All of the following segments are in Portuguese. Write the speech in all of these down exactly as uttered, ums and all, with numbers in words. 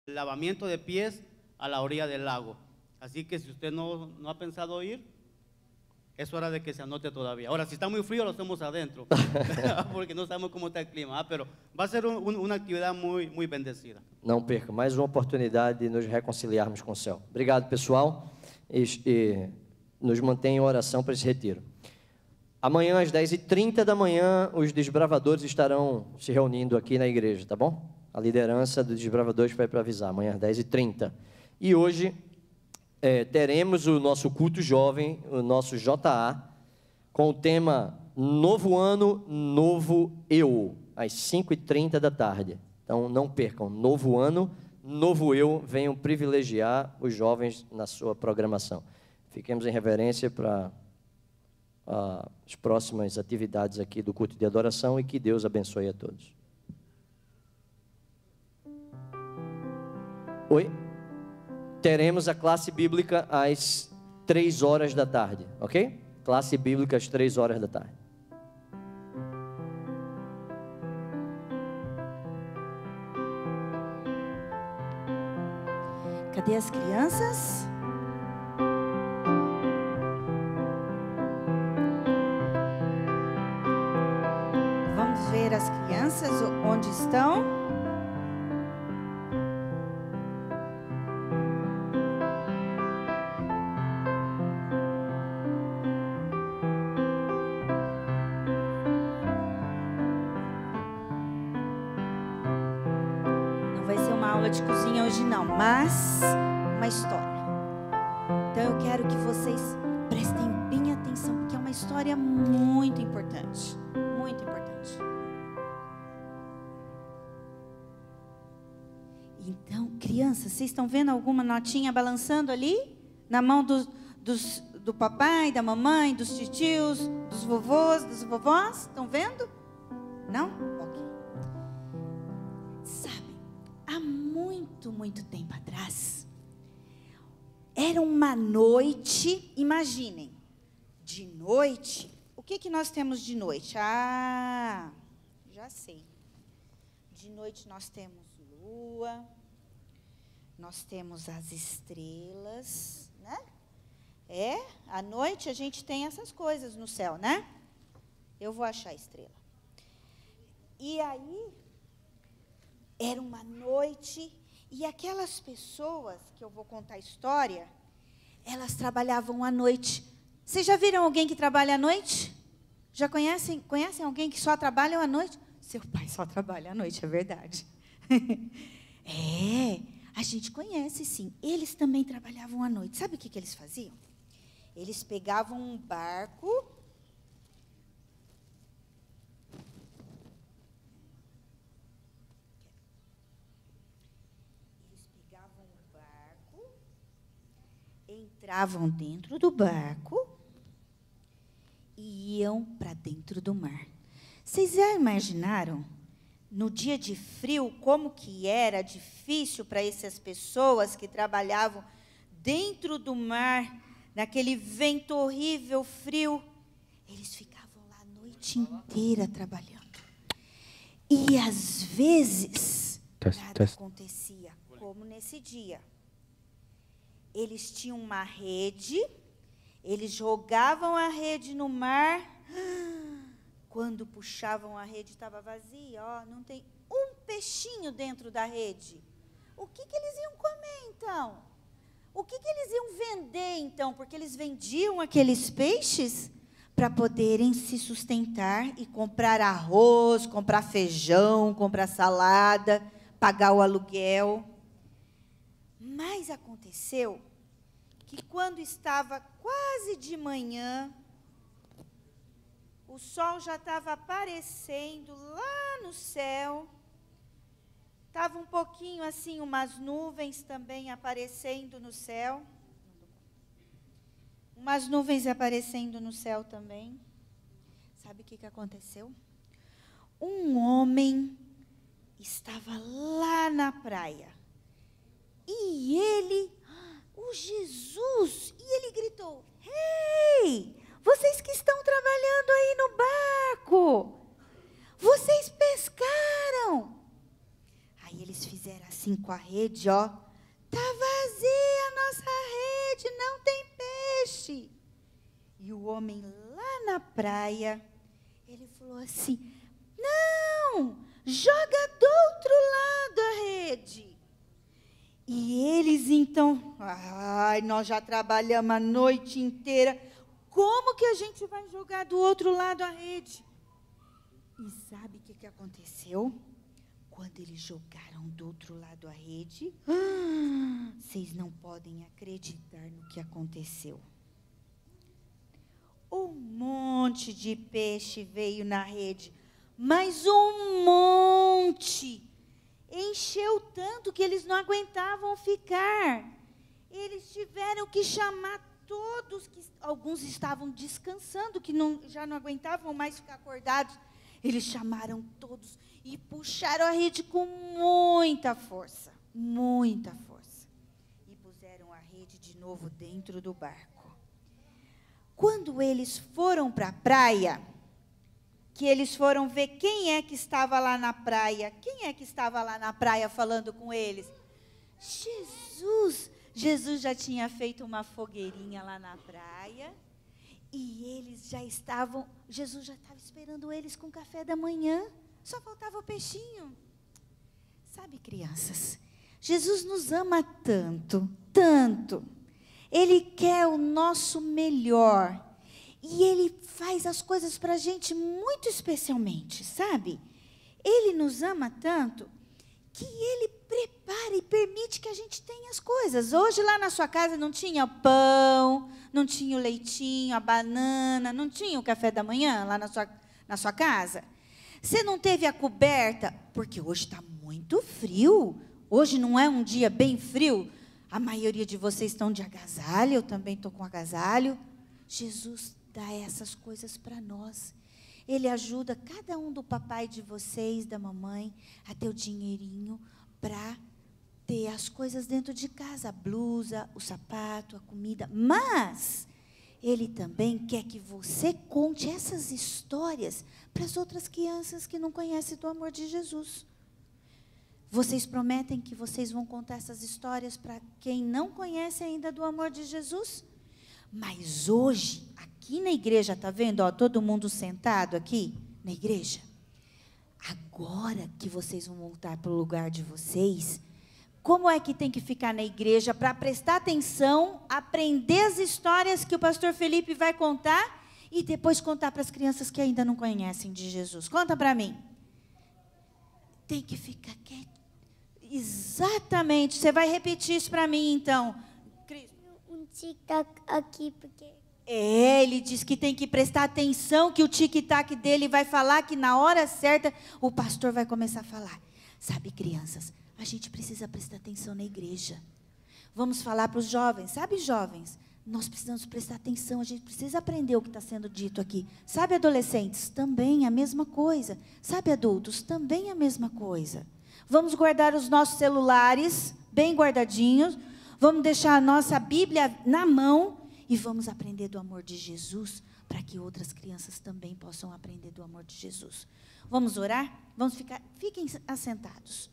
lavamiento de pies a la orilla del lago. Así que si usted no, no ha pensado ir, es hora de que se anote todavía. Ahora, si está muy frío, lo hacemos adentro, porque não sabemos como está o clima, ah, pero vai ser um, um, uma atividade muito, muito bendecida. Não perca, mais uma oportunidade de nos reconciliarmos com o céu. Obrigado, pessoal, e, e nos mantenha em oração para esse retiro. Amanhã, às dez e trinta da manhã, os desbravadores estarão se reunindo aqui na igreja, tá bom? A liderança dos desbravadores vai para avisar, amanhã às dez e trinta. E hoje é, teremos o nosso culto jovem, o nosso J A, com o tema Novo Ano, Novo Eu, às cinco e trinta da tarde. Então, não percam, Novo Ano, Novo Eu, venham privilegiar os jovens na sua programação. Fiquemos em reverência para uh, as próximas atividades aqui do culto de adoração e que Deus abençoe a todos. Oi? Teremos a classe bíblica às três horas da tarde, ok? Classe bíblica às três horas da tarde. Cadê as crianças? Vamos ver as crianças onde estão. De cozinha hoje não, mas uma história. Então eu quero que vocês prestem bem atenção, porque é uma história muito importante, muito importante. Então, crianças, vocês estão vendo alguma notinha balançando ali? Na mão do, dos, do papai, da mamãe, dos titios, dos vovôs, das vovós? Estão vendo? Não? Muito, muito tempo atrás, era uma noite, imaginem, de noite, o que que nós temos de noite? Ah, já sei, de noite nós temos lua, nós temos as estrelas, né? É, à noite a gente tem essas coisas no céu, né? Eu vou achar a estrela. E aí, era uma noite. E aquelas pessoas que eu vou contar a história, elas trabalhavam à noite. Vocês já viram alguém que trabalha à noite? Já conhecem, conhecem alguém que só trabalha à noite? Seu pai só trabalha à noite, é verdade. É, a gente conhece sim. Eles também trabalhavam à noite. Sabe o que, que eles faziam? Eles pegavam um barco... Entravam dentro do barco e iam para dentro do mar. Vocês já imaginaram, no dia de frio, como que era difícil para essas pessoas que trabalhavam dentro do mar, naquele vento horrível, frio? Eles ficavam lá a noite inteira trabalhando. E, às vezes, nada acontecia, como nesse dia. Eles tinham uma rede, eles jogavam a rede no mar, quando puxavam a rede estava vazia, ó, não tem um peixinho dentro da rede. O que, que eles iam comer, então? O que, que eles iam vender, então? Porque eles vendiam aqueles peixes para poderem se sustentar e comprar arroz, comprar feijão, comprar salada, pagar o aluguel. Mas aconteceu que quando estava quase de manhã, o sol já estava aparecendo lá no céu, estava um pouquinho assim, umas nuvens também aparecendo no céu, umas nuvens aparecendo no céu também. Sabe o que, que aconteceu? Um homem estava lá na praia. E ele, o Jesus, e ele gritou: "Ei, vocês que estão trabalhando aí no barco, vocês pescaram?" Aí eles fizeram assim. assim com a rede, ó. Tá vazia a nossa rede, não tem peixe. E o homem lá na praia, ele falou assim, não, joga do outro lado a rede. E eles então, ai, nós já trabalhamos a noite inteira, como que a gente vai jogar do outro lado a rede? E sabe o que, que aconteceu? Quando eles jogaram do outro lado a rede, ah, vocês não podem acreditar no que aconteceu. Um monte de peixe veio na rede, mas um monte. Encheu tanto que eles não aguentavam ficar. Eles tiveram que chamar todos, que alguns estavam descansando, que não, já não aguentavam mais ficar acordados. Eles chamaram todos e puxaram a rede com muita força, muita força. E puseram a rede de novo dentro do barco. Quando eles foram para a praia, que eles foram ver quem é que estava lá na praia, quem é que estava lá na praia falando com eles? Jesus! Jesus já tinha feito uma fogueirinha lá na praia, e eles já estavam, Jesus já estava esperando eles com café da manhã, só faltava o peixinho. Sabe, crianças, Jesus nos ama tanto, tanto, Ele quer o nosso melhor, e Ele faz as coisas para a gente muito especialmente, sabe? Ele nos ama tanto, que Ele prepara e permite que a gente tenha as coisas. Hoje lá na sua casa não tinha pão, não tinha o leitinho, a banana, não tinha o café da manhã lá na sua, na sua casa? Você não teve a coberta? Porque hoje está muito frio. Hoje não é um dia bem frio. A maioria de vocês estão de agasalho, eu também estou com agasalho. Jesus dá essas coisas para nós. Ele ajuda cada um do papai de vocês, da mamãe, a ter o dinheirinho para ter as coisas dentro de casa, a blusa, o sapato, a comida. Mas Ele também quer que você conte essas histórias para as outras crianças que não conhecem do amor de Jesus. Vocês prometem que vocês vão contar essas histórias para quem não conhece ainda do amor de Jesus? Mas hoje, aqui na igreja, está vendo? Ó, todo mundo sentado aqui na igreja. Agora que vocês vão voltar para o lugar de vocês, como é que tem que ficar na igreja para prestar atenção, aprender as histórias que o pastor Felipe vai contar e depois contar para as crianças que ainda não conhecem de Jesus? Conta para mim. Tem que ficar quieto. Exatamente. Você vai repetir isso para mim, então. Cris. Um tic-tac aqui, porque... É, ele diz que tem que prestar atenção, que o tic-tac dele vai falar, que na hora certa o pastor vai começar a falar. Sabe, crianças, a gente precisa prestar atenção na igreja. Vamos falar para os jovens. Sabe, jovens, nós precisamos prestar atenção, a gente precisa aprender o que está sendo dito aqui. Sabe, adolescentes, também a mesma coisa. Sabe, adultos, também a mesma coisa. Vamos guardar os nossos celulares bem guardadinhos, vamos deixar a nossa Bíblia na mão e vamos aprender do amor de Jesus, para que outras crianças também possam aprender do amor de Jesus. Vamos orar? Vamos ficar, fiquem assentados.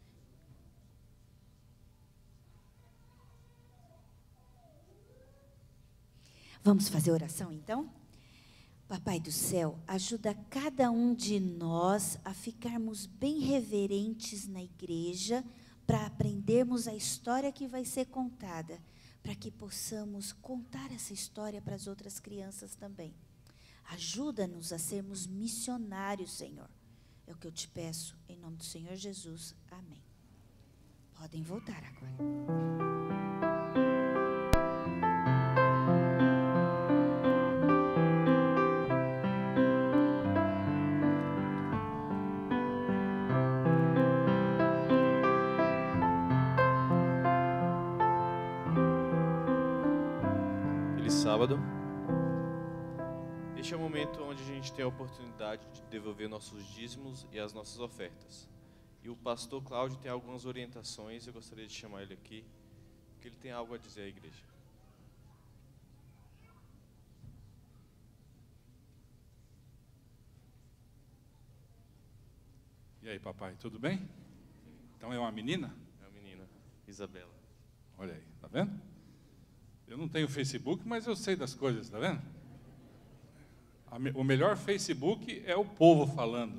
Vamos fazer oração, então? Papai do céu, ajuda cada um de nós a ficarmos bem reverentes na igreja, para aprendermos a história que vai ser contada, para que possamos contar essa história para as outras crianças também. Ajuda-nos a sermos missionários, Senhor. É o que eu te peço, em nome do Senhor Jesus. Amém. Podem voltar agora. Sábado. Este é o momento onde a gente tem a oportunidade de devolver nossos dízimos e as nossas ofertas. E o pastor Cláudio tem algumas orientações, eu gostaria de chamar ele aqui, porque ele tem algo a dizer à igreja. E aí, papai, tudo bem? Então é uma menina? É uma Isabela. Olha aí, tá vendo? Eu não tenho Facebook, mas eu sei das coisas, tá vendo? A me- O melhor Facebook é o povo falando.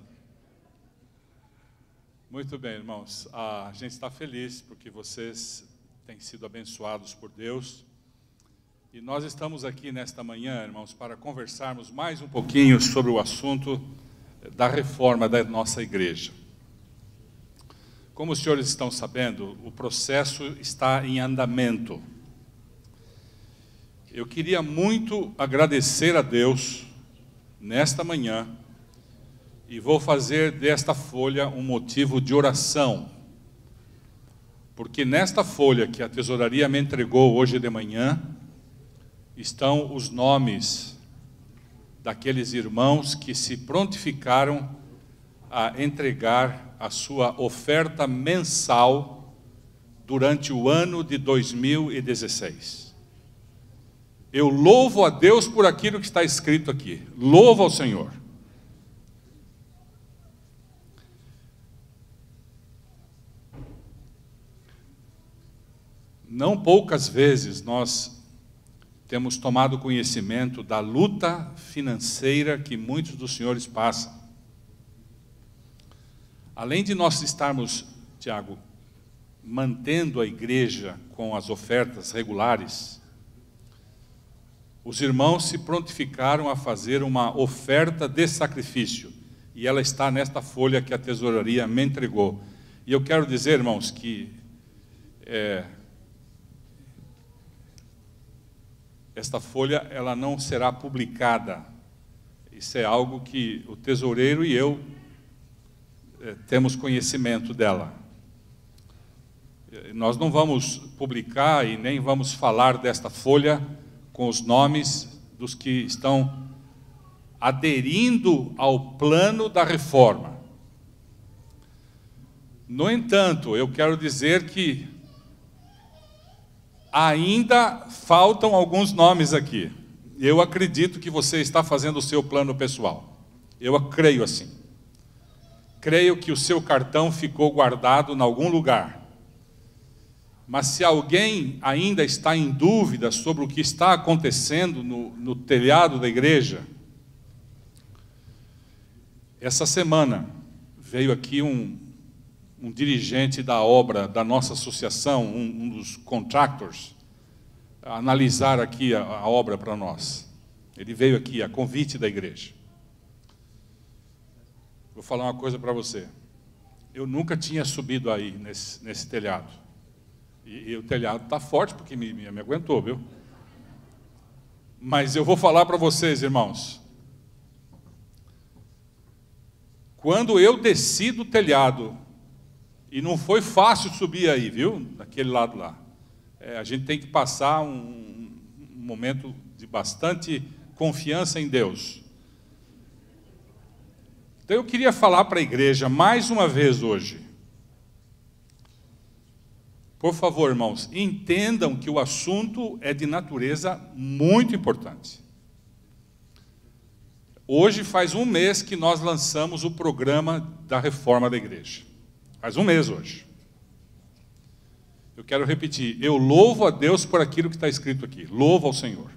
Muito bem, irmãos. A gente está feliz porque vocês têm sido abençoados por Deus. E nós estamos aqui nesta manhã, irmãos, para conversarmos mais um pouquinho sobre o assunto da reforma da nossa igreja. Como os senhores estão sabendo, o processo está em andamento. Eu queria muito agradecer a Deus nesta manhã e vou fazer desta folha um motivo de oração. Porque nesta folha que a tesouraria me entregou hoje de manhã, estão os nomes daqueles irmãos que se prontificaram a entregar a sua oferta mensal durante o ano de dois mil e dezesseis. Eu louvo a Deus por aquilo que está escrito aqui. Louvo ao Senhor. Não poucas vezes nós temos tomado conhecimento da luta financeira que muitos dos senhores passam. Além de nós estarmos, Tiago, mantendo a igreja com as ofertas regulares, os irmãos se prontificaram a fazer uma oferta de sacrifício, e ela está nesta folha que a tesouraria me entregou. E eu quero dizer, irmãos, que é, esta folha ela não será publicada. Isso é algo que o tesoureiro e eu é, temos conhecimento dela. Nós não vamos publicar e nem vamos falar desta folha com os nomes dos que estão aderindo ao plano da reforma. No entanto, eu quero dizer que ainda faltam alguns nomes aqui. Eu acredito que você está fazendo o seu plano pessoal. Eu creio assim. Creio que o seu cartão ficou guardado em algum lugar. Mas se alguém ainda está em dúvida sobre o que está acontecendo no, no telhado da igreja, essa semana veio aqui um, um dirigente da obra da nossa associação, um, um dos contractors, a analisar aqui a, a obra para nós. Ele veio aqui a convite da igreja. Vou falar uma coisa para você. Eu nunca tinha subido aí nesse, nesse telhado. E, e o telhado está forte porque me, me, me aguentou, viu? Mas eu vou falar para vocês, irmãos. Quando eu desci do telhado, e não foi fácil subir aí, viu? Daquele lado lá. É, a gente tem que passar um, um momento de bastante confiança em Deus. Então eu queria falar para a igreja mais uma vez hoje. Por favor, irmãos, entendam que o assunto é de natureza muito importante. Hoje faz um mês que nós lançamos o programa da reforma da igreja. Faz um mês hoje. Eu quero repetir, eu louvo a Deus por aquilo que está escrito aqui. Louvo ao Senhor.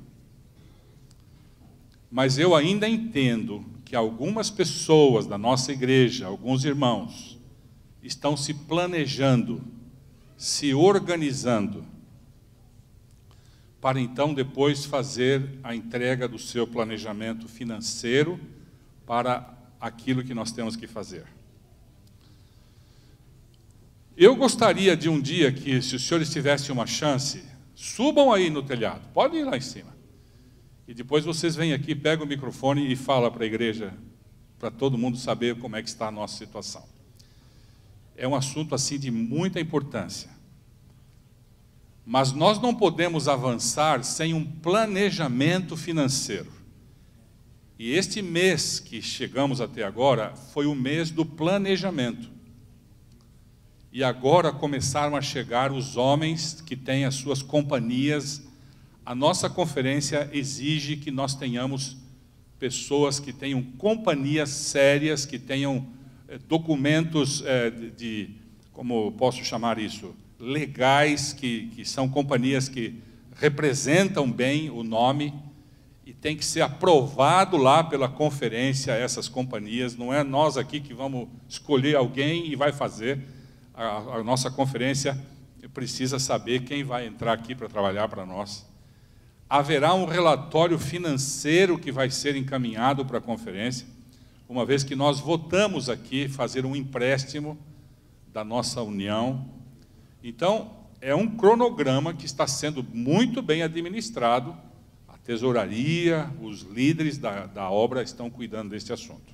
Mas eu ainda entendo que algumas pessoas da nossa igreja, alguns irmãos, estão se planejando, se organizando, para então depois fazer a entrega do seu planejamento financeiro para aquilo que nós temos que fazer. Eu gostaria de um dia que, se os senhores tivessem uma chance, subam aí no telhado, podem ir lá em cima. E depois vocês vêm aqui, pegam o microfone e falam para a igreja, para todo mundo saber como é que está a nossa situação. É um assunto assim de muita importância. Mas nós não podemos avançar sem um planejamento financeiro. E este mês que chegamos até agora foi o mês do planejamento. E agora começaram a chegar os homens que têm as suas companhias. A nossa conferência exige que nós tenhamos pessoas que tenham companhias sérias, que tenham eh, documentos eh, de, de, como posso chamar isso, legais, que, que são companhias que representam bem o nome, e tem que ser aprovado lá pela conferência essas companhias. Não é nós aqui que vamos escolher alguém e vai fazer. A, a nossa conferência precisa saber quem vai entrar aqui para trabalhar para nós. Haverá um relatório financeiro que vai ser encaminhado para a conferência, uma vez que nós votamos aqui fazer um empréstimo da nossa união. Então, é um cronograma que está sendo muito bem administrado. A tesouraria, os líderes da, da obra estão cuidando desse assunto.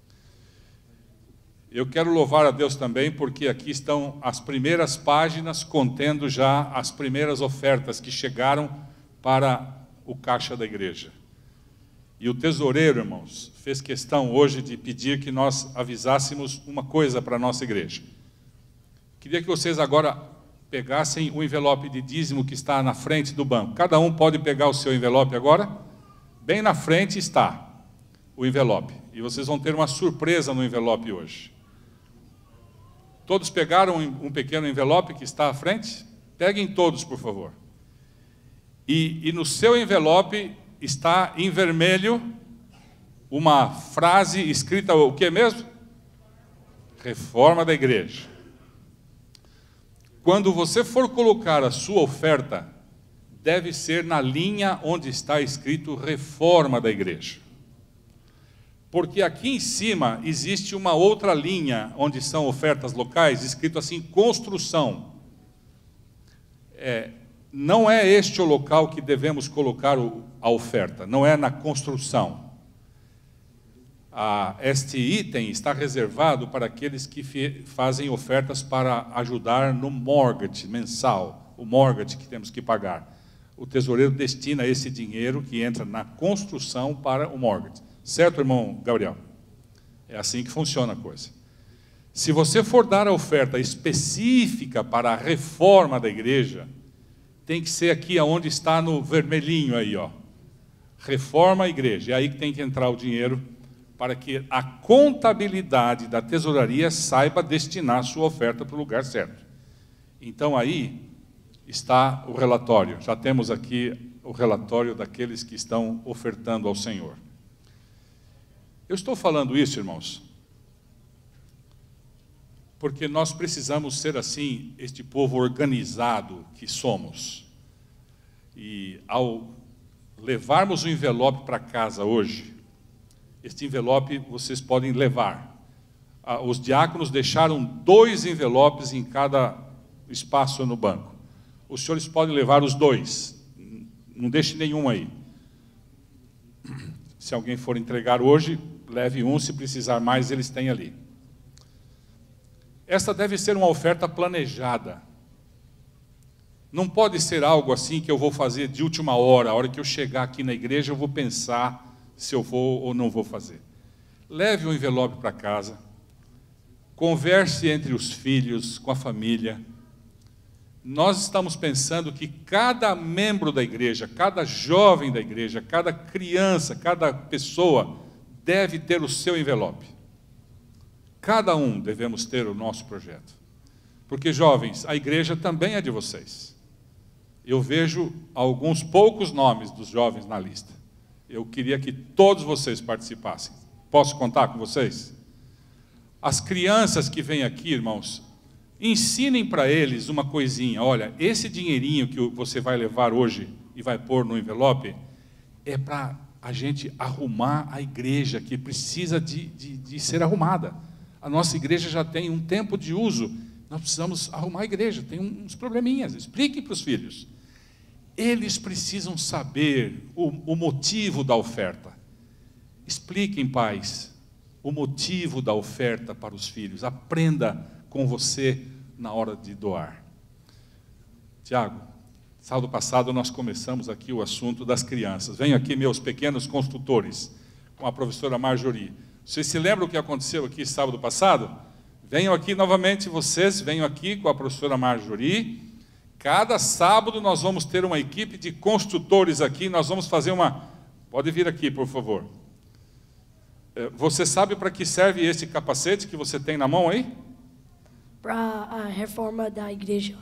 Eu quero louvar a Deus também, porque aqui estão as primeiras páginas contendo já as primeiras ofertas que chegaram para o caixa da igreja. E o tesoureiro, irmãos, fez questão hoje de pedir que nós avisássemos uma coisa para a nossa igreja. Queria que vocês agora pegassem o envelope de dízimo que está na frente do banco. Cada um pode pegar o seu envelope agora. Bem na frente está o envelope. E vocês vão ter uma surpresa no envelope hoje. Todos pegaram um pequeno envelope que está à frente? Peguem todos, por favor. E, e no seu envelope está em vermelho uma frase escrita, o que mesmo? Reforma da igreja. Quando você for colocar a sua oferta, deve ser na linha onde está escrito reforma da igreja. Porque aqui em cima existe uma outra linha, onde são ofertas locais, escrito assim, construção. É, não é este o local que devemos colocar o, a oferta, não é na construção. A, este item está reservado para aqueles que fi, fazem ofertas para ajudar no mortgage mensal, o mortgage que temos que pagar. O tesoureiro destina esse dinheiro que entra na construção para o mortgage. Certo, irmão Gabriel? É assim que funciona a coisa. Se você for dar a oferta específica para a reforma da igreja, tem que ser aqui onde está no vermelhinho aí, ó. Reforma a igreja. É aí que tem que entrar o dinheiro para que a contabilidade da tesouraria saiba destinar a sua oferta para o lugar certo. Então aí está o relatório. Já temos aqui o relatório daqueles que estão ofertando ao Senhor. Eu estou falando isso, irmãos, porque nós precisamos ser assim, este povo organizado que somos. E ao levarmos o envelope para casa hoje, este envelope vocês podem levar. Os diáconos deixaram dois envelopes em cada espaço no banco. Os senhores podem levar os dois, não deixe nenhum aí. Se alguém for entregar hoje, leve um, se precisar mais, eles têm ali. Esta deve ser uma oferta planejada. Não pode ser algo assim que eu vou fazer de última hora, a hora que eu chegar aqui na igreja eu vou pensar se eu vou ou não vou fazer. Leve o envelope para casa, converse entre os filhos, com a família. Nós estamos pensando que cada membro da igreja, cada jovem da igreja, cada criança, cada pessoa deve ter o seu envelope. Cada um devemos ter o nosso projeto. Porque, jovens, a igreja também é de vocês. Eu vejo alguns poucos nomes dos jovens na lista. Eu queria que todos vocês participassem. Posso contar com vocês? As crianças que vêm aqui, irmãos, ensinem para eles uma coisinha. Olha, esse dinheirinho que você vai levar hoje e vai pôr no envelope é para a gente arrumar a igreja, que precisa de, de, de ser arrumada. A nossa igreja já tem um tempo de uso, nós precisamos arrumar a igreja, tem uns probleminhas. Expliquem para os filhos. Eles precisam saber o, o motivo da oferta. Expliquem, pais, o motivo da oferta para os filhos. Aprenda com você na hora de doar. Tiago, sábado passado nós começamos aqui o assunto das crianças. Venham aqui meus pequenos construtores, com a professora Marjorie. Vocês se lembram o que aconteceu aqui sábado passado? Venham aqui novamente vocês, venham aqui com a professora Marjorie. Cada sábado nós vamos ter uma equipe de construtores aqui, nós vamos fazer uma... Pode vir aqui, por favor. Você sabe para que serve esse capacete que você tem na mão aí? Para a reforma da igreja.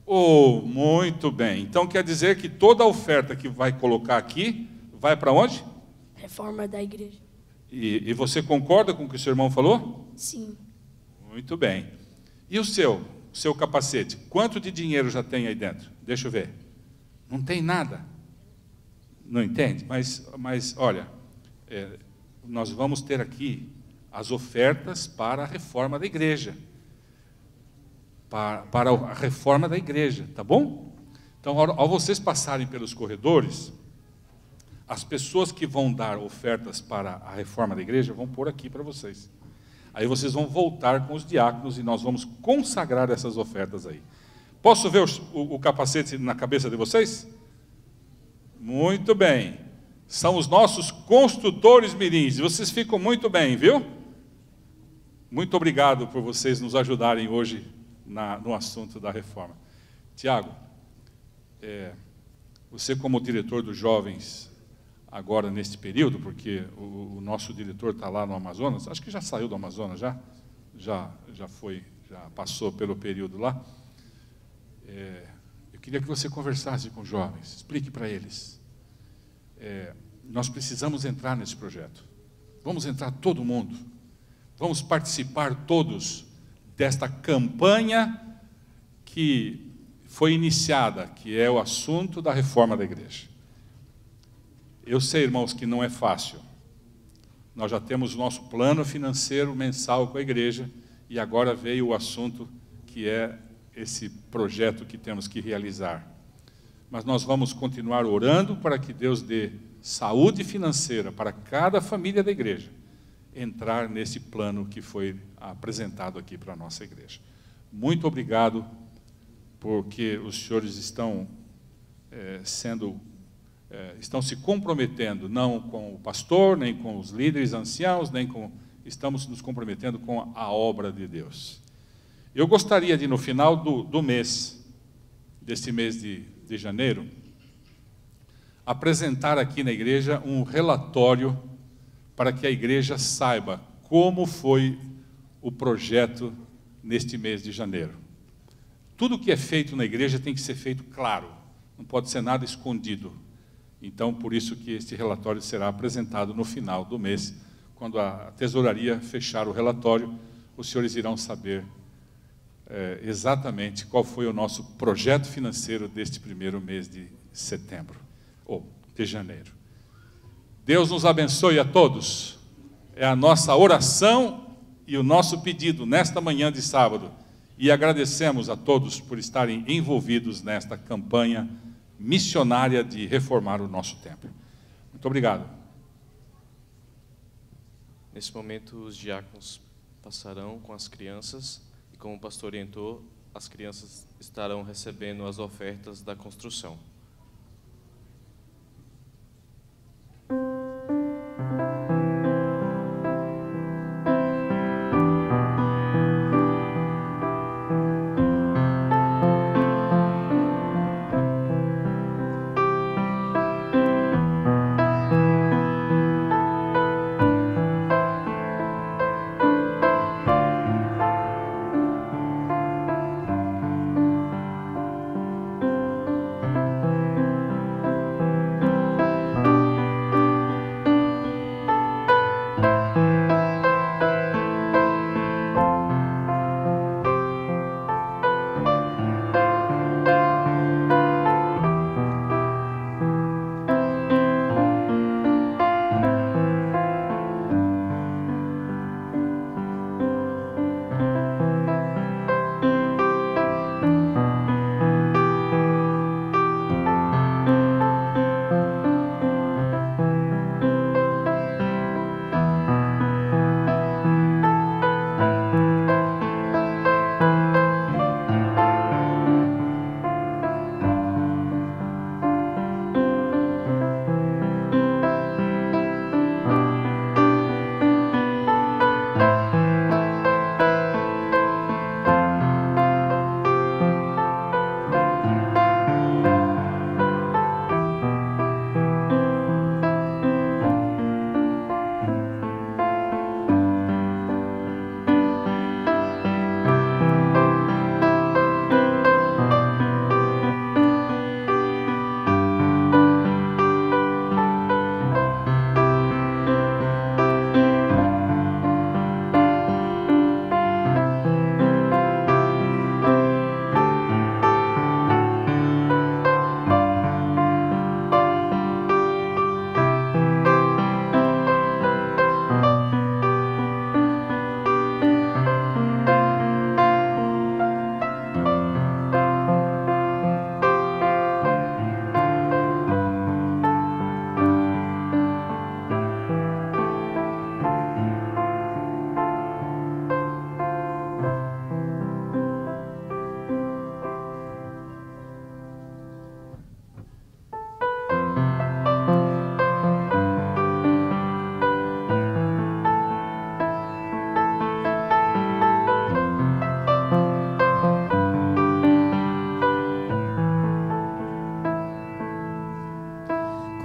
Oh, muito bem. Então quer dizer que toda a oferta que vai colocar aqui, vai para onde? Reforma da igreja. E, e você concorda com o que o seu irmão falou? Sim. Muito bem. E o seu, o seu capacete? Quanto de dinheiro já tem aí dentro? Deixa eu ver. Não tem nada. Não entende? Mas, mas olha, é, nós vamos ter aqui as ofertas para a reforma da igreja. Para, para a reforma da igreja, tá bom? Então, ao, ao vocês passarem pelos corredores, as pessoas que vão dar ofertas para a reforma da igreja vão pôr aqui para vocês. Aí vocês vão voltar com os diáconos e nós vamos consagrar essas ofertas aí. Posso ver o, o, o capacete na cabeça de vocês? Muito bem. São os nossos construtores mirins. E vocês ficam muito bem, viu? Muito obrigado por vocês nos ajudarem hoje na, no assunto da reforma. Tiago, é, você como diretor dos jovens agora neste período, porque o, o nosso diretor está lá no Amazonas, acho que já saiu do Amazonas, já? Já, já foi, já passou pelo período lá. É, eu queria que você conversasse com os jovens, explique para eles. É, nós precisamos entrar nesse projeto. Vamos entrar todo mundo. Vamos participar todos desta campanha que foi iniciada, que é o assunto da reforma da igreja. Eu sei, irmãos, que não é fácil. Nós já temos o nosso plano financeiro mensal com a igreja e agora veio o assunto que é esse projeto que temos que realizar. Mas nós vamos continuar orando para que Deus dê saúde financeira para cada família da igreja entrar nesse plano que foi apresentado aqui para a nossa igreja. Muito obrigado, porque os senhores estão é, sendo, é, estão se comprometendo, não com o pastor, nem com os líderes anciãos, nem com, estamos nos comprometendo com a obra de Deus. Eu gostaria de, no final do, do mês, deste mês de, de janeiro, apresentar aqui na igreja um relatório para que a igreja saiba como foi o projeto neste mês de janeiro. Tudo que é feito na igreja tem que ser feito claro, não pode ser nada escondido. Então, por isso que este relatório será apresentado no final do mês, quando a tesouraria fechar o relatório, os senhores irão saber é, exatamente qual foi o nosso projeto financeiro deste primeiro mês de setembro, ou de janeiro. Deus nos abençoe a todos. É a nossa oração e o nosso pedido nesta manhã de sábado. E agradecemos a todos por estarem envolvidos nesta campanha missionária de reformar o nosso templo. Muito obrigado. Nesse momento, os diáconos passarão com as crianças e, como o pastor orientou, as crianças estarão recebendo as ofertas da construção.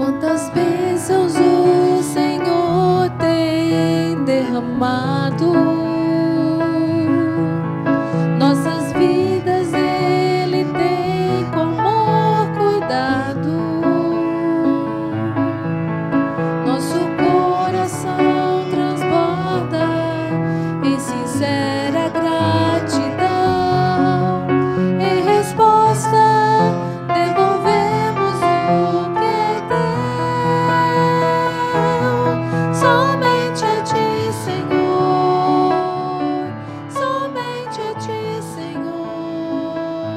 Quantas bênçãos o Senhor tem derramado, nossas vidas Ele tem com amor cuidado, nosso coração transborda em sincera gratidão. Em resposta, devolvemos o que é teu, somente a ti, Senhor, somente a ti, Senhor.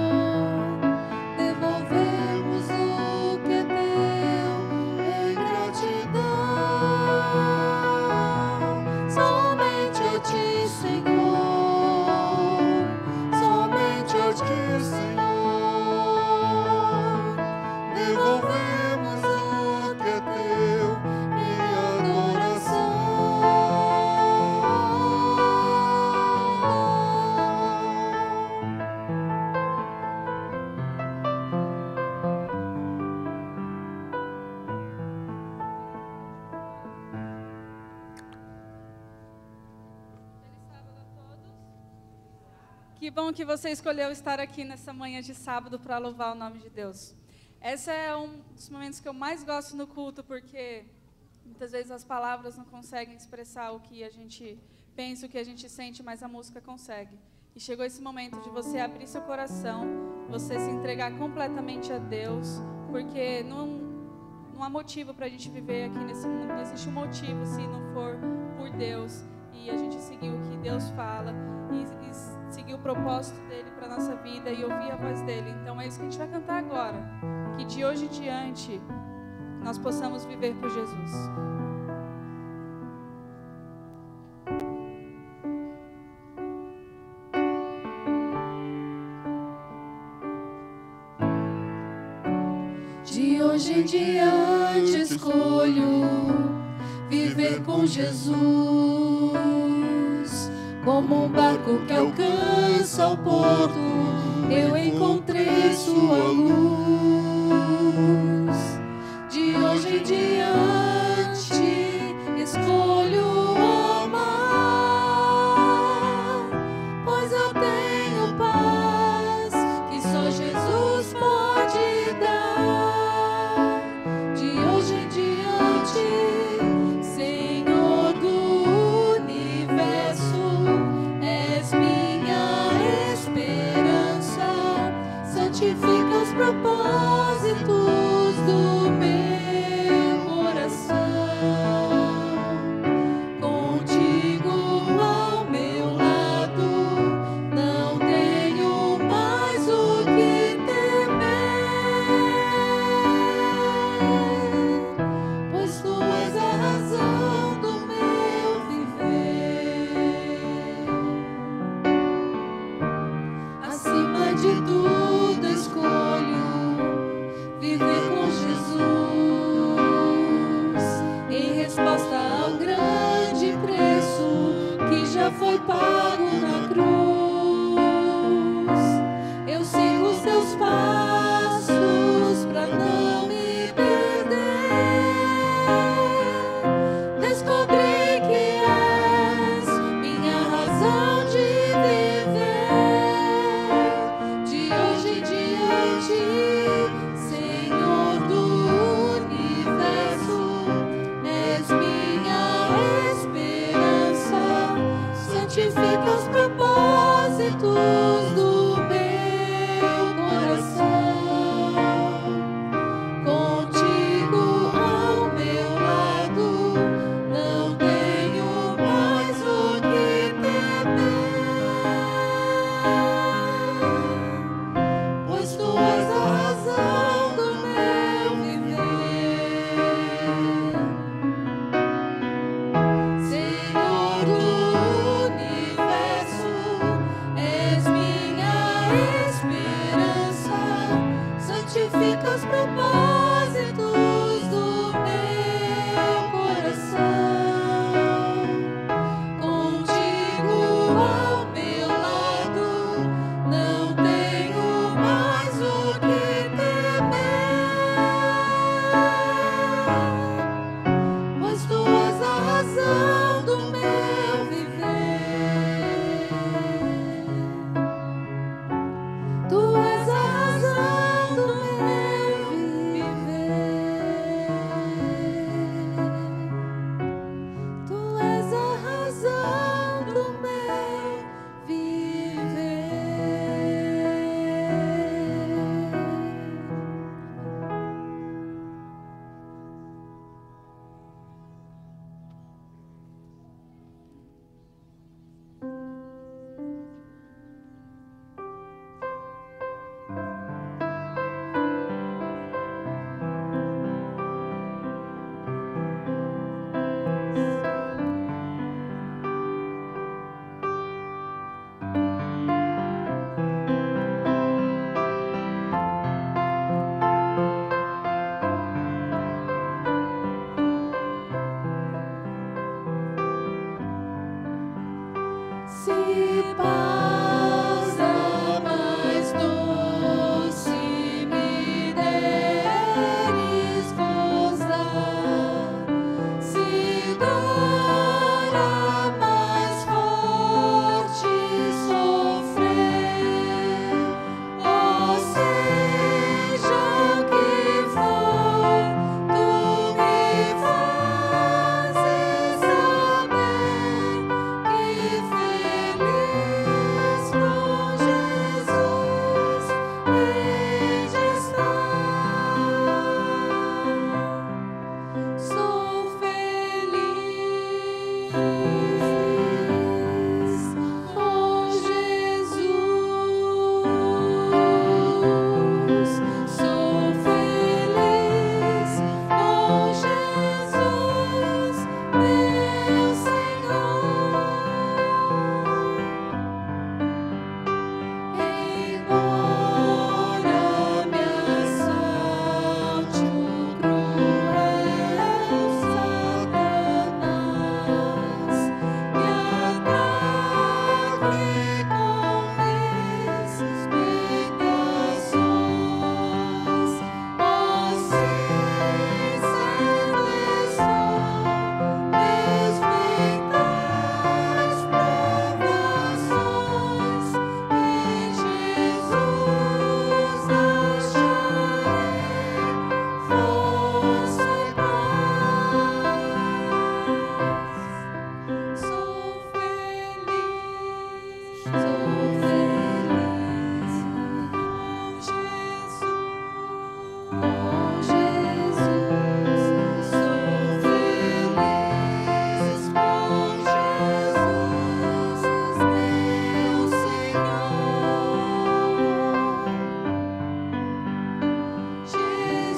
Devolvemos o que é teu em gratidão, somente a ti, Senhor, somente a ti, Senhor. Devolvemos o que é teu em adoração. Que bom que você escolheu estar aqui nessa manhã de sábado para louvar o nome de Deus. Esse é um dos momentos que eu mais gosto no culto, porque muitas vezes as palavras não conseguem expressar o que a gente pensa, o que a gente sente, mas a música consegue. E chegou esse momento de você abrir seu coração, você se entregar completamente a Deus, porque não, não há motivo para a gente viver aqui nesse mundo, não existe um motivo se não for por Deus, e a gente seguir o que Deus fala, e, e seguir o propósito dele para a nossa vida e ouvir a voz dele. Então é isso que a gente vai cantar agora, que de hoje em diante nós possamos viver por Jesus. De hoje em diante escolho viver com Jesus, como um barco que alcança o porto, eu encontrei sua luz. De hoje em diante escolho amar, pois eu tenho paz que só Jesus pode dar. De hoje em diante, Senhor do universo, és minha esperança, santifica os propósitos do meu coração. Contigo ao meu lado, não tenho mais o que temer, pois tu és a razão do meu viver. Acima de tudo escolho viver com Jesus, em resposta ao grande preço que já foi pago na cruz. Eu sigo os teus passos pra não me perder. Descobri que és minha razão de viver. De hoje em diante, Senhor do universo, és minha esperança, santifica os propósitos do meu coração. Contigo ao meu lado, não tenho mais o que temer, pois tu és a razão do meu viver. Senhor do universo, és minha esperança, santifica os propósitos do meu coração. Contigo ao meu lado, não tenho mais o que temer,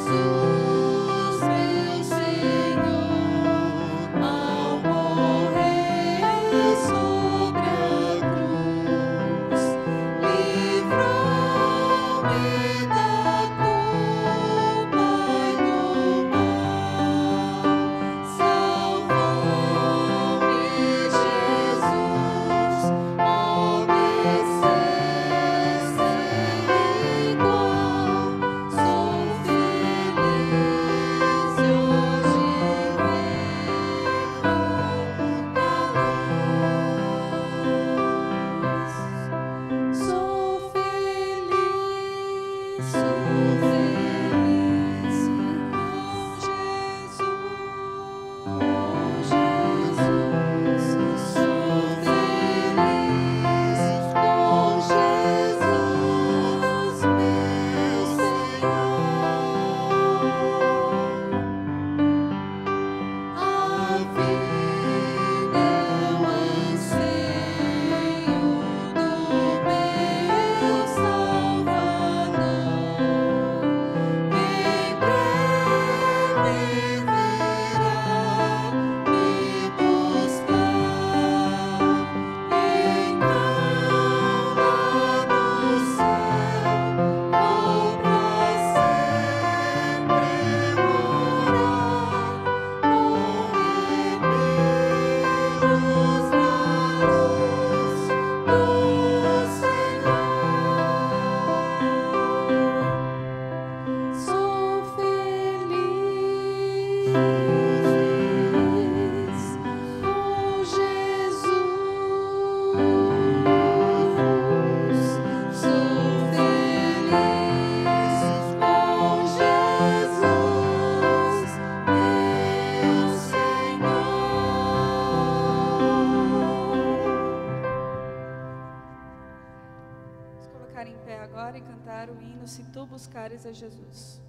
Se tu buscares a Jesus.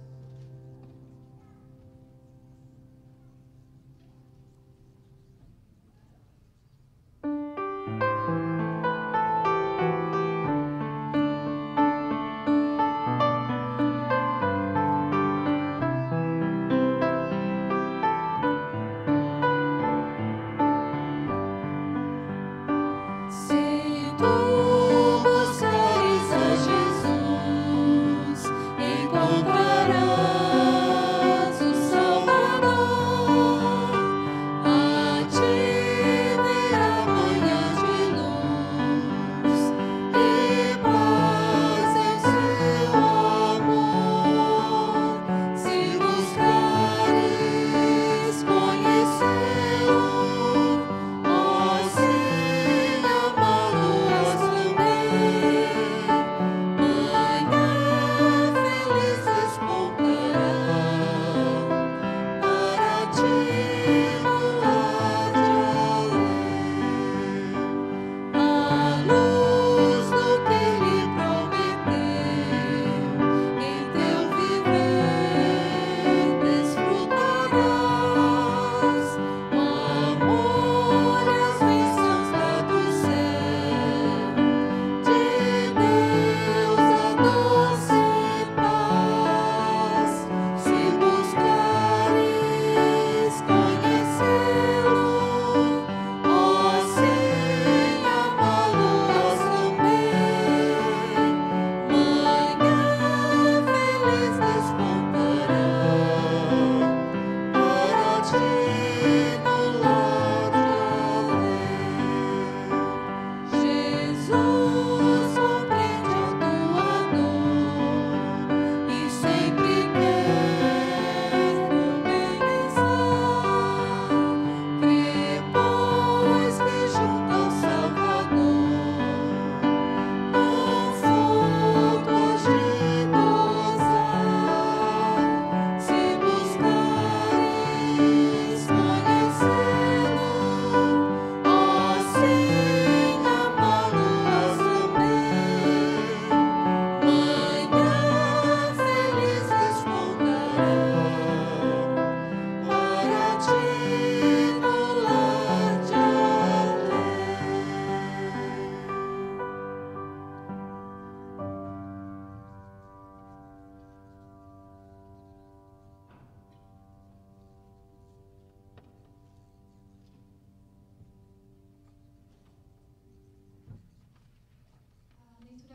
Se tu buscares a Jesus, encontrarás.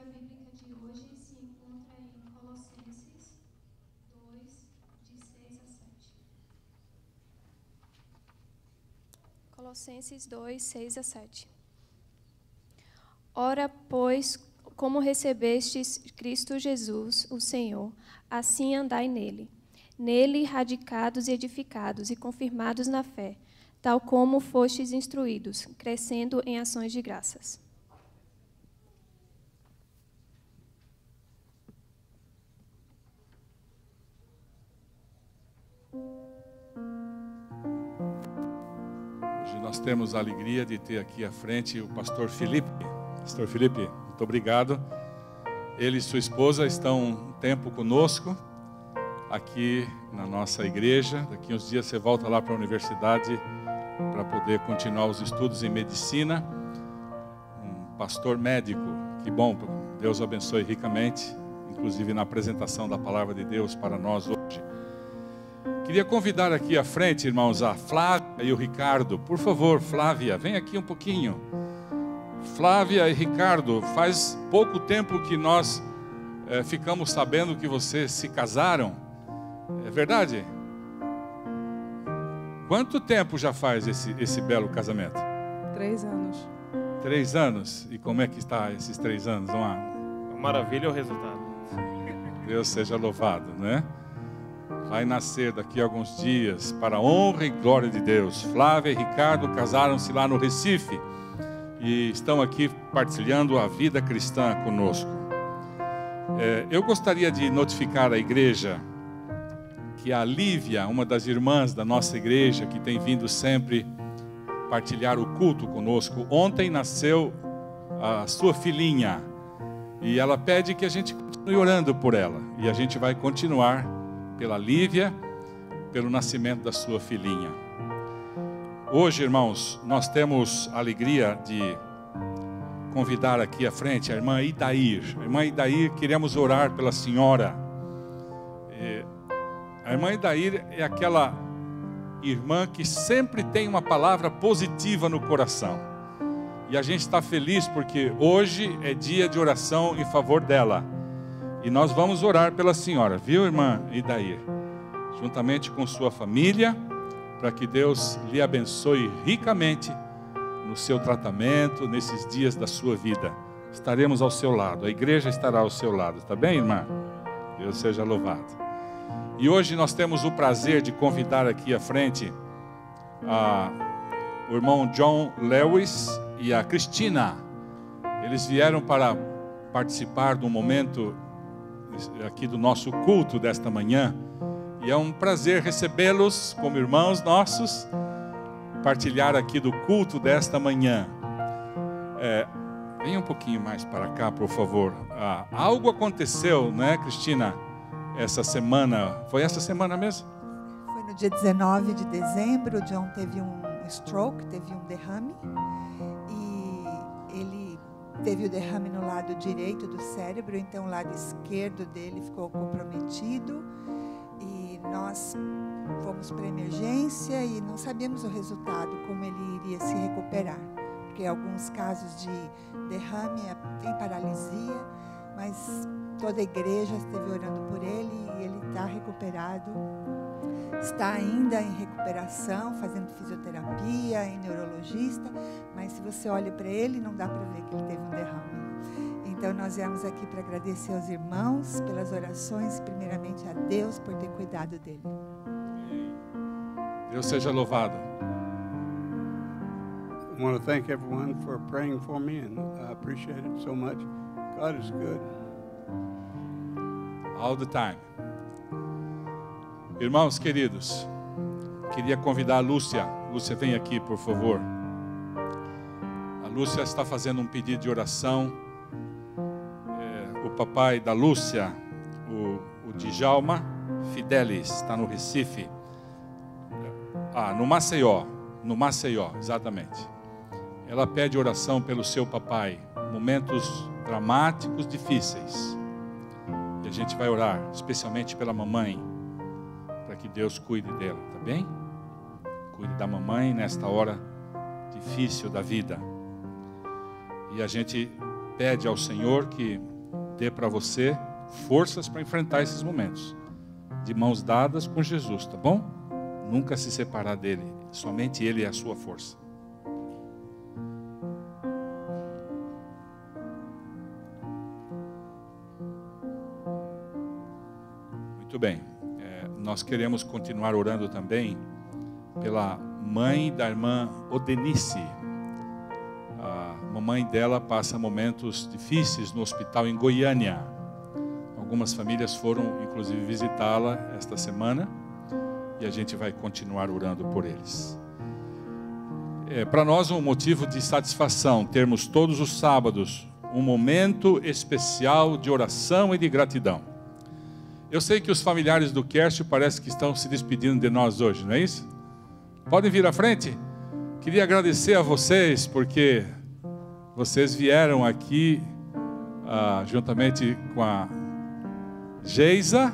bíblica de hoje se encontra em Colossenses dois, de seis a sete. Colossenses dois, seis a sete. Ora, pois, como recebestes Cristo Jesus, o Senhor, assim andai nele. Nele radicados e edificados e confirmados na fé, tal como fostes instruídos, crescendo em ações de graças. Hoje nós temos a alegria de ter aqui à frente o pastor Felipe. Pastor Felipe, muito obrigado. Ele e sua esposa estão um tempo conosco aqui na nossa igreja. Daqui uns dias você volta lá para a universidade para poder continuar os estudos em medicina. Um pastor médico, que bom, Deus o abençoe ricamente, inclusive na apresentação da palavra de Deus para nós hoje. Queria convidar aqui à frente, irmãos, a Flávia e o Ricardo. Por favor, Flávia, vem aqui um pouquinho. Flávia e Ricardo, faz pouco tempo que nós é, ficamos sabendo que vocês se casaram. É verdade? Quanto tempo já faz esse, esse belo casamento? Três anos. Três anos? E como é que está esses três anos? Uma maravilha é o resultado. Deus seja louvado, né? Vai nascer daqui a alguns dias, para a honra e glória de Deus. Flávia e Ricardo casaram-se lá no Recife e estão aqui partilhando a vida cristã conosco. É, eu gostaria de notificar a igreja que a Lívia, uma das irmãs da nossa igreja, que tem vindo sempre partilhar o culto conosco, ontem nasceu a sua filhinha e ela pede que a gente continue orando por ela, e a gente vai continuar pela Lívia, pelo nascimento da sua filhinha. Hoje, irmãos, nós temos a alegria de convidar aqui à frente a irmã Idair. A irmã Idair, queremos orar pela senhora. É, a irmã Idair é aquela irmã que sempre tem uma palavra positiva no coração. E a gente está feliz porque hoje é dia de oração em favor dela. E nós vamos orar pela senhora, viu, irmã Idair? Juntamente com sua família, para que Deus lhe abençoe ricamente no seu tratamento, nesses dias da sua vida. Estaremos ao seu lado, a igreja estará ao seu lado, tá bem, irmã? Deus seja louvado. E hoje nós temos o prazer de convidar aqui à frente a, o irmão John Lewis e a Cristina. Eles vieram para participar do momento aqui do nosso culto desta manhã. E é um prazer recebê-los como irmãos nossos, partilhar aqui do culto desta manhã. É, venha um pouquinho mais para cá, por favor. Ah, algo aconteceu, né, Cristina, essa semana? Foi essa semana mesmo? Foi no dia dezenove de dezembro. O John teve um stroke, teve um derrame. E ele teve o derrame no lado direito do cérebro, então o lado esquerdo dele ficou comprometido. E nós fomos para a emergência e não sabíamos o resultado, como ele iria se recuperar. Porque alguns casos de derrame tem paralisia, mas toda a igreja esteve orando por ele e ele está recuperado. Está ainda em recuperação, fazendo fisioterapia, em neurologista, mas se você olha para ele, não dá para ver que ele teve um derrame. Então nós viemos aqui para agradecer aos irmãos pelas orações, primeiramente a Deus por ter cuidado dele. Deus seja louvado. I want to thank everyone for praying for me, and I appreciate it so much. God is good. All the time. Irmãos queridos, queria convidar a Lúcia. Lúcia, vem aqui, por favor. A Lúcia está fazendo um pedido de oração. É, o papai da Lúcia, o, o Djalma Fidelis, está no Recife. Ah, no Maceió. No Maceió, exatamente. Ela pede oração pelo seu papai. Momentos dramáticos, difíceis. E a gente vai orar, especialmente pela mamãe, para que Deus cuide dela, tá bem? Cuide da mamãe nesta hora difícil da vida. E a gente pede ao Senhor que dê para você forças para enfrentar esses momentos. De mãos dadas com Jesus, tá bom? Nunca se separar dele. Somente ele é a sua força. Muito bem. É, nós queremos continuar orando também pela mãe da irmã Odenice. A mamãe dela passa momentos difíceis no hospital em Goiânia. Algumas famílias foram, inclusive, visitá-la esta semana. E a gente vai continuar orando por eles. É para nós um motivo de satisfação termos todos os sábados um momento especial de oração e de gratidão. Eu sei que os familiares do Kércio parece que estão se despedindo de nós hoje, não é isso? Podem vir à frente? Queria agradecer a vocês, porque vocês vieram aqui ah, juntamente com a Geisa.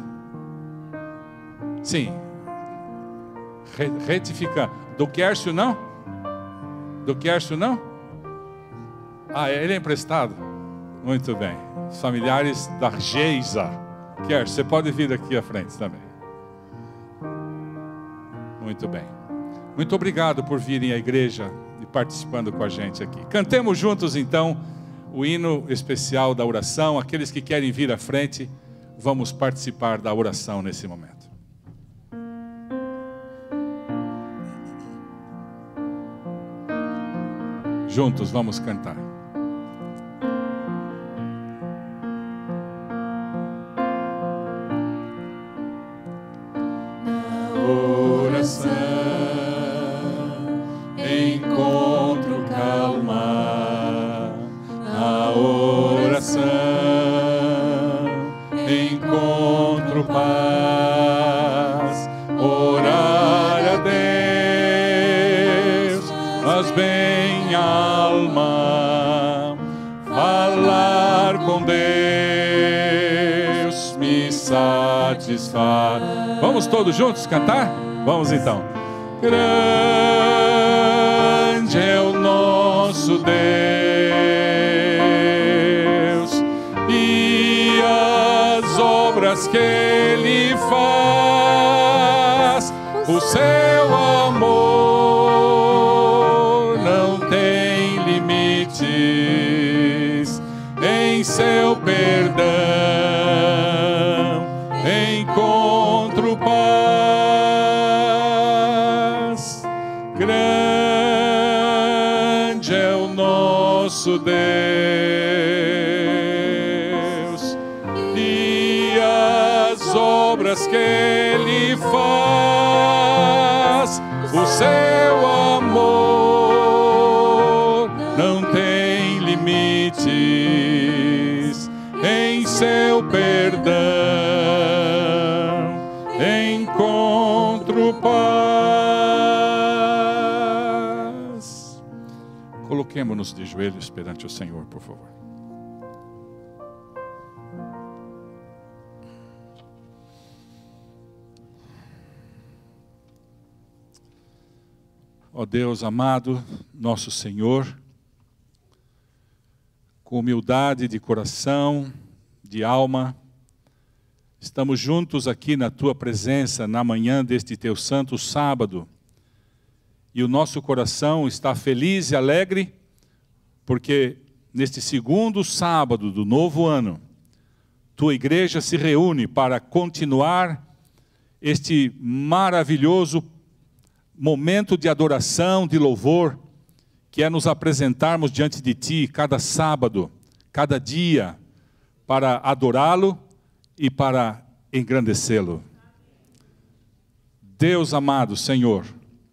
Sim. Retificando. Do Kércio não? Do Kércio não? Ah, ele é emprestado? Muito bem. Os familiares da Geisa. Kércio, você pode vir aqui à frente também. Muito bem. Muito obrigado por virem à igreja e participando com a gente aqui. Cantemos juntos então o hino especial da oração. Aqueles que querem vir à frente, vamos participar da oração nesse momento. Juntos vamos cantar. Oração, encontro calma. Na oração, encontro paz. Orar a Deus, mas bem alma. Falar com Deus me satisfaz. Vamos todos juntos cantar? Vamos então. Grande é o nosso Deus, e as obras que Ele faz, o seu amor não tem limites, em seu perdão encontro paz. Grande é o nosso Deus, e as obras que Ele faz, o seu amor não tem limites, em seu perdão encontro paz. Coloquemo-nos de joelhos perante o Senhor, por favor. Ó Deus amado, nosso Senhor, com humildade de coração, de alma, estamos juntos aqui na Tua presença, na manhã deste Teu santo sábado, e o nosso coração está feliz e alegre, porque neste segundo sábado do novo ano, Tua igreja se reúne para continuar este maravilhoso momento de adoração, de louvor, que é nos apresentarmos diante de Ti cada sábado, cada dia, para adorá-lo e para engrandecê-lo. Deus amado, Senhor,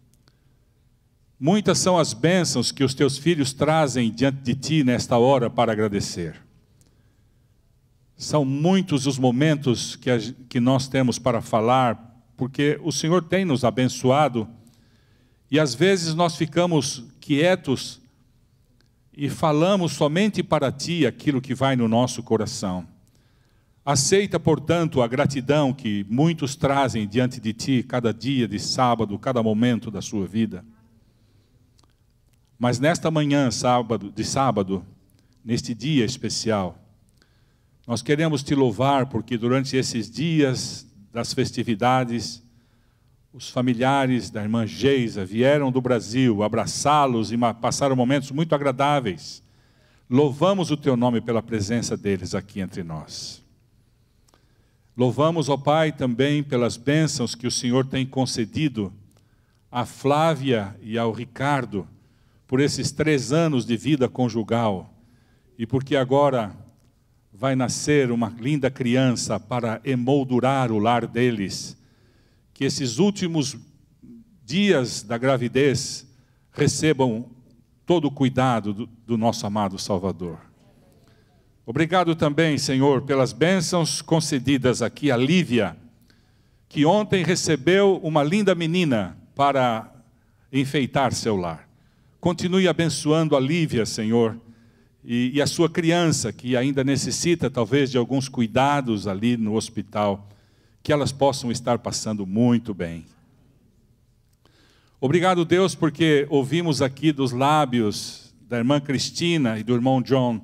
muitas são as bênçãos que os Teus filhos trazem diante de Ti nesta hora para agradecer. São muitos os momentos que, a, que nós temos para falar, porque o Senhor tem nos abençoado, e às vezes nós ficamos quietos e falamos somente para Ti aquilo que vai no nosso coração. Aceita, portanto, a gratidão que muitos trazem diante de Ti cada dia de sábado, cada momento da sua vida. Mas nesta manhã sábado, de sábado, neste dia especial, Nós queremos te louvar porque durante esses dias das festividades, os familiares da irmã Geisa vieram do Brasil abraçá-los e passaram momentos muito agradáveis. Louvamos o teu nome pela presença deles aqui entre nós. Louvamos, ó Pai, também pelas bênçãos que o Senhor tem concedido a Flávia e ao Ricardo por esses três anos de vida conjugal e porque agora vai nascer uma linda criança para emoldurar o lar deles. Que esses últimos dias da gravidez recebam todo o cuidado do, do nosso amado Salvador. Obrigado também, Senhor, pelas bênçãos concedidas aqui a Lívia, que ontem recebeu uma linda menina para enfeitar seu lar. Continue abençoando a Lívia, Senhor, e, e a sua criança, que ainda necessita talvez de alguns cuidados ali no hospital, que elas possam estar passando muito bem. Obrigado, Deus, porque ouvimos aqui dos lábios da irmã Cristina e do irmão John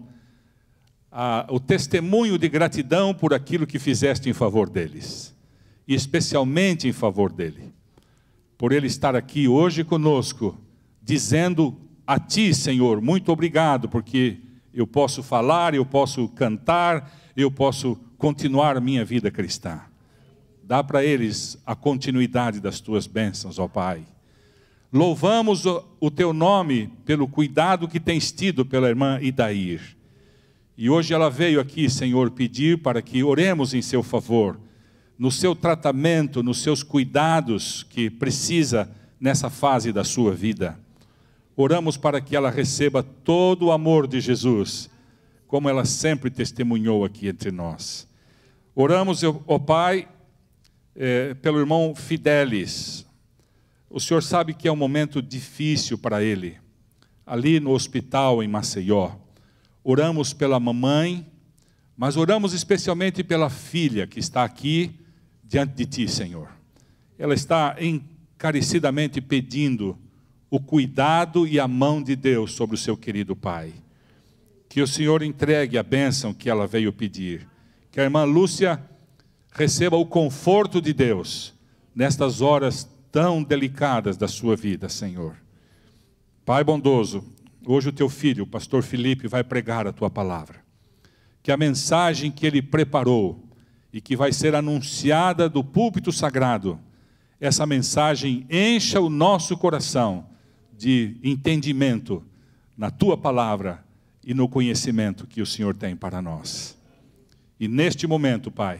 a, o testemunho de gratidão por aquilo que fizeste em favor deles, e especialmente em favor dele, por ele estar aqui hoje conosco, dizendo a Ti, Senhor, muito obrigado, porque eu posso falar, eu posso cantar, eu posso continuar a minha vida cristã. Dá para eles a continuidade das Tuas bênçãos, ó Pai. Louvamos o, o Teu nome pelo cuidado que tens tido pela irmã Idair. E hoje ela veio aqui, Senhor, pedir para que oremos em seu favor, no seu tratamento, nos seus cuidados que precisa nessa fase da sua vida. Oramos para que ela receba todo o amor de Jesus, como ela sempre testemunhou aqui entre nós. Oramos, ó Pai, é, pelo irmão Fidelis. O Senhor sabe que é um momento difícil para ele, ali no hospital em Maceió. Oramos pela mamãe, mas oramos especialmente pela filha que está aqui diante de Ti, Senhor. Ela está encarecidamente pedindo o cuidado e a mão de Deus sobre o seu querido pai. Que o Senhor entregue a bênção que ela veio pedir. Que a irmã Lúcia receba o conforto de Deus nestas horas tão delicadas da sua vida, Senhor. Pai bondoso, hoje o Teu filho, o pastor Felipe, vai pregar a Tua palavra. Que a mensagem que ele preparou e que vai ser anunciada do púlpito sagrado, essa mensagem encha o nosso coração de entendimento na Tua palavra e no conhecimento que o Senhor tem para nós. E neste momento, Pai,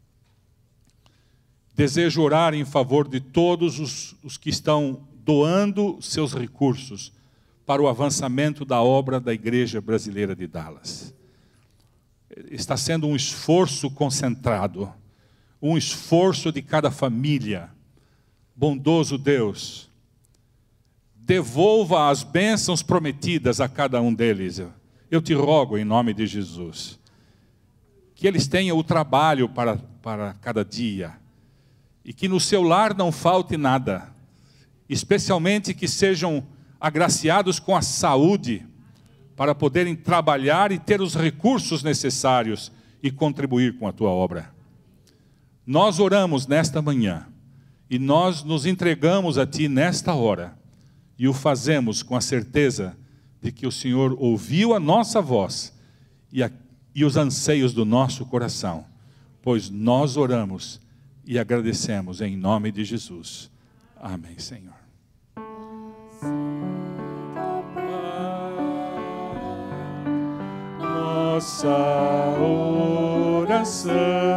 desejo orar em favor de todos os, os que estão doando seus recursos para o avançamento da obra da Igreja Brasileira de Dallas. Está sendo um esforço concentrado, um esforço de cada família. Bondoso Deus, devolva as bênçãos prometidas a cada um deles. Eu te rogo em nome de Jesus, que eles tenham o trabalho para, para cada dia, e que no seu lar não falte nada, especialmente que sejam agraciados com a saúde, para poderem trabalhar e ter os recursos necessários e contribuir com a Tua obra. Nós oramos nesta manhã, e nós nos entregamos a Ti nesta hora, e o fazemos com a certeza de que o Senhor ouviu a nossa voz e, a, e os anseios do nosso coração, pois nós oramos e agradecemos em nome de Jesus. Amém, Senhor. Nossa oração,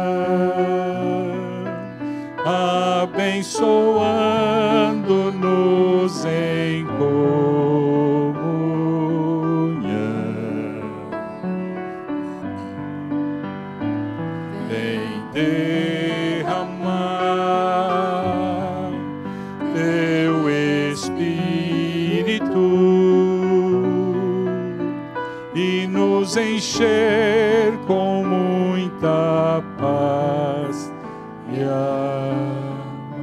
abençoando-nos em comunhão, vem derramar Teu Espírito e nos encher com muita paz e amor.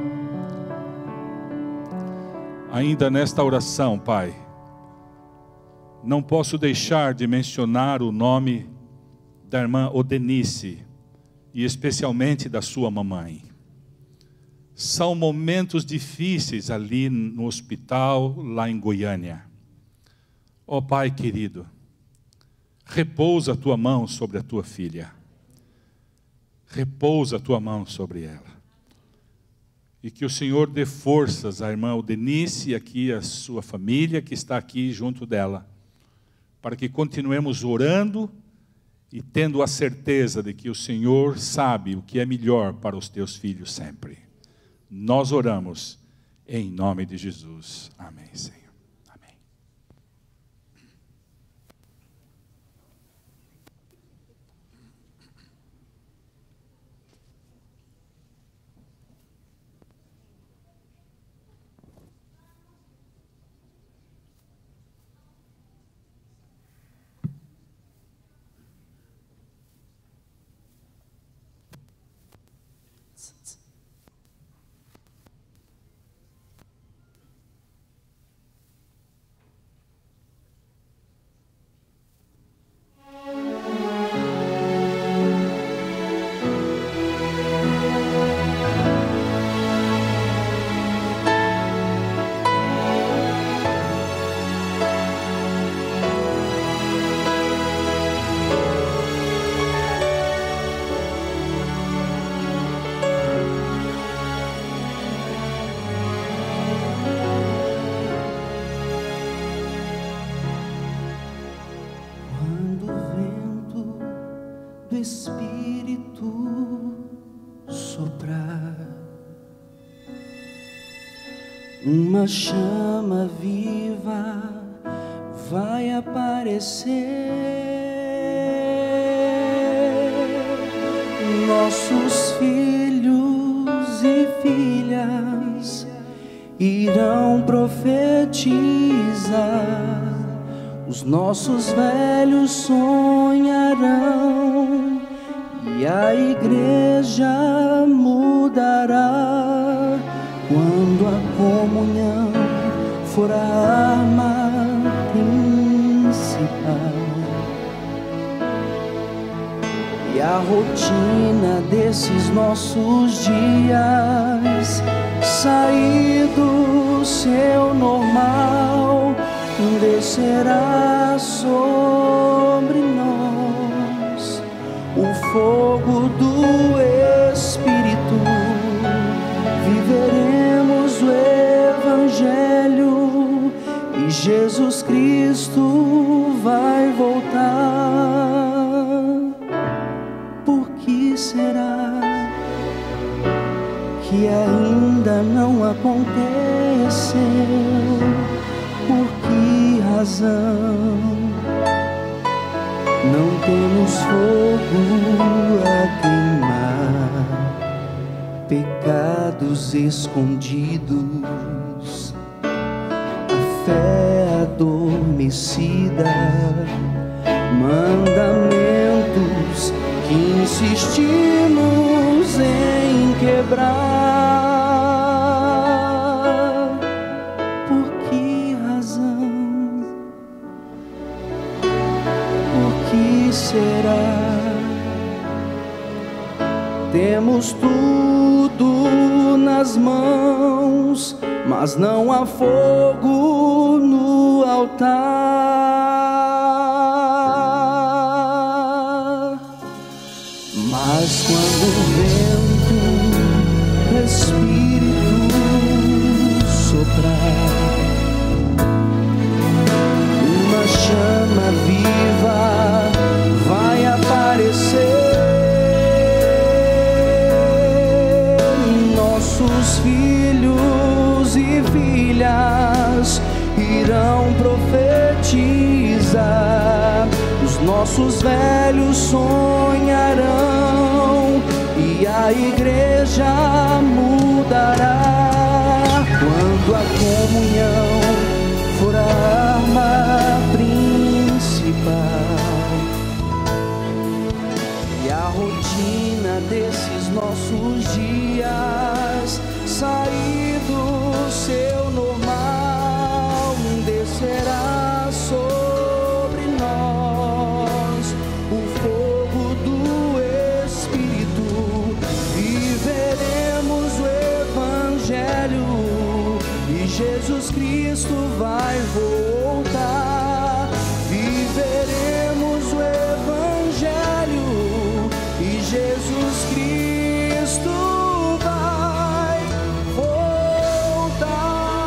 Ainda nesta oração, Pai, não posso deixar de mencionar o nome da irmã Odenice e especialmente da sua mamãe. São momentos difíceis ali no hospital, lá em Goiânia. Ó Pai querido, repousa a tua mão sobre a tua filha. Repousa a tua mão sobre ela. E que o Senhor dê forças à irmã Odenice e aqui a sua família que está aqui junto dela, para que continuemos orando e tendo a certeza de que o Senhor sabe o que é melhor para os teus filhos sempre. Nós oramos em nome de Jesus. Amém, Senhor. Amém. Espírito soprar, uma chama viva vai aparecer. Nossos filhos e filhas irão profetizar, os nossos velhos sonharão. E a igreja mudará quando a comunhão for a arma principal. E a rotina desses nossos dias sair do seu normal descerá sobre nós o fogo do Espírito, viveremos o Evangelho e Jesus Cristo vai voltar. Por que será que ainda não aconteceu? Por que razão não temos fogo a queimar, pecados escondidos, a fé adormecida, mandamentos que insistimos em quebrar? Por que razão? Por que será? Temos tudo nas mãos, mas não há fogo no altar. Mas quando o vento Espírito soprar, uma chama viva vai aparecer. Nossos filhos e filhas irão profetizar, os nossos velhos sonharão e a igreja mudará quando a comunhão for a arma principal. E a rotina desses nossos dias sair do seu normal descerá sobre nós o fogo e Jesus Cristo vai voltar. Viveremos o Evangelho e Jesus Cristo vai voltar.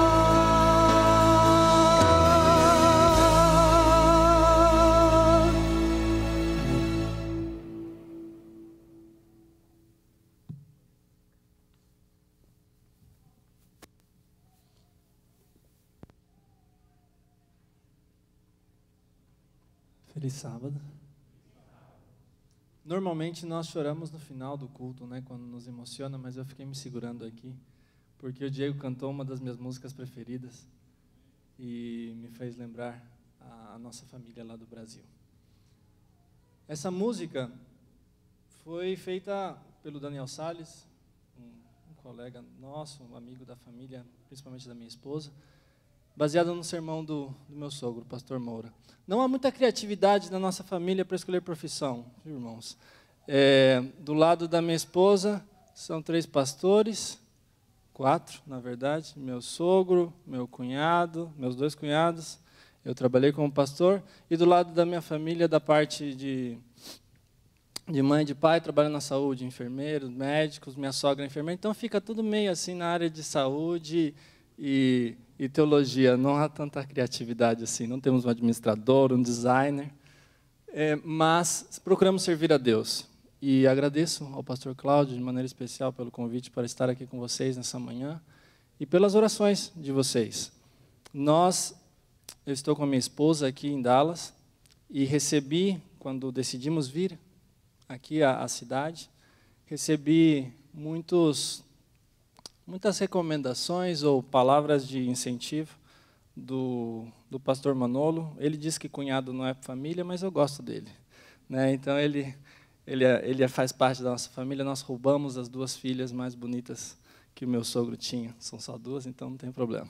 Feliz sábado. Normalmente nós choramos no final do culto, né, quando nos emociona, mas eu fiquei me segurando aqui, porque o Diego cantou uma das minhas músicas preferidas e me fez lembrar a, a nossa família lá do Brasil. Essa música foi feita pelo Daniel Salles, um, um colega nosso, um amigo da família, principalmente da minha esposa, baseada no sermão do, do meu sogro, o pastor Moura. Não há muita criatividade na nossa família para escolher profissão, irmãos. É, do lado da minha esposa, são três pastores, quatro, na verdade, meu sogro, meu cunhado, meus dois cunhados, eu trabalhei como pastor, e do lado da minha família, da parte de, de mãe e de pai, trabalham na saúde, enfermeiros, médicos, minha sogra é enfermeira, então fica tudo meio assim na área de saúde e... e teologia, não há tanta criatividade assim, não temos um administrador, um designer, é, mas procuramos servir a Deus. E agradeço ao pastor Cláudio, de maneira especial, pelo convite para estar aqui com vocês nessa manhã e pelas orações de vocês. Nós, eu estou com a minha esposa aqui em Dallas e recebi, quando decidimos vir aqui à, à cidade, recebi muitos... muitas recomendações ou palavras de incentivo do, do pastor Manolo. Ele diz que cunhado não é família, mas eu gosto dele, né? Então, ele, ele, ele faz parte da nossa família. Nós roubamos as duas filhas mais bonitas que o meu sogro tinha. São só duas, então não tem problema.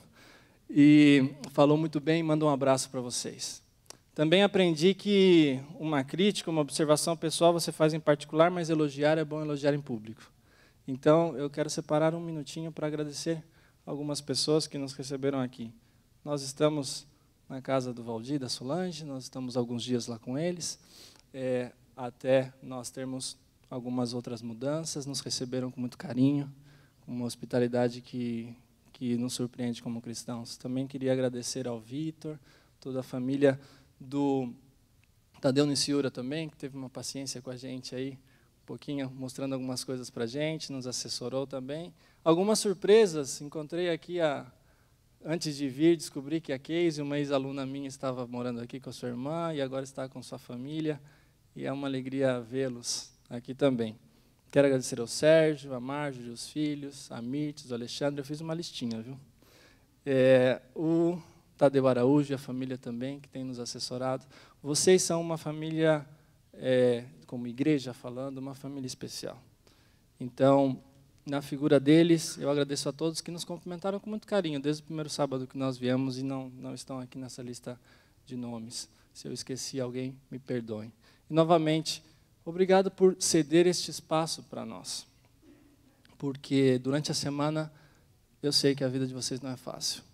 E falou muito bem, manda um abraço para vocês. Também aprendi que uma crítica, uma observação pessoal você faz em particular, mas elogiar é bom elogiar em público. Então, eu quero separar um minutinho para agradecer algumas pessoas que nos receberam aqui. Nós estamos na casa do Valdir, da Solange, nós estamos alguns dias lá com eles, é, até nós termos algumas outras mudanças, nos receberam com muito carinho, com uma hospitalidade que, que nos surpreende como cristãos. Também queria agradecer ao Vitor, toda a família do Tadeu Niciura também, que teve uma paciência com a gente aí, um pouquinho, mostrando algumas coisas para a gente, nos assessorou também. Algumas surpresas, encontrei aqui, a, antes de vir, descobri que a Casey, uma ex-aluna minha, estava morando aqui com a sua irmã e agora está com sua família, e é uma alegria vê-los aqui também. Quero agradecer ao Sérgio, a Marjorie, os filhos, a Mirtes, o Alexandre, eu fiz uma listinha, viu? É, o Tadeu Araújo e a família também, que tem nos assessorado. Vocês são uma família... É, como igreja falando, uma família especial. Então, na figura deles, eu agradeço a todos que nos cumprimentaram com muito carinho, desde o primeiro sábado que nós viemos e não, não estão aqui nessa lista de nomes. Se eu esqueci alguém, me perdoem. E, novamente, obrigado por ceder este espaço para nós, porque durante a semana eu sei que a vida de vocês não é fácil.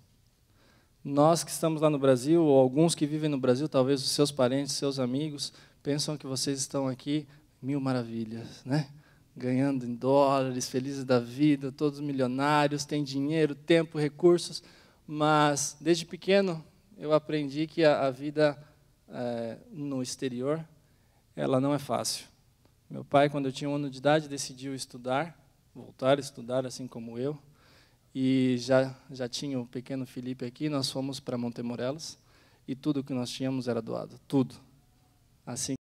Nós que estamos lá no Brasil, ou alguns que vivem no Brasil, talvez os seus parentes, seus amigos, pensam que vocês estão aqui, mil maravilhas, né? Ganhando em dólares, felizes da vida, todos milionários, têm dinheiro, tempo, recursos, mas desde pequeno eu aprendi que a, a vida é, no exterior, ela não é fácil. Meu pai, quando eu tinha um ano de idade, decidiu estudar, voltar a estudar, assim como eu, e já, já tinha o pequeno Felipe aqui, nós fomos para Montemorelos, e tudo que nós tínhamos era doado, tudo. Assim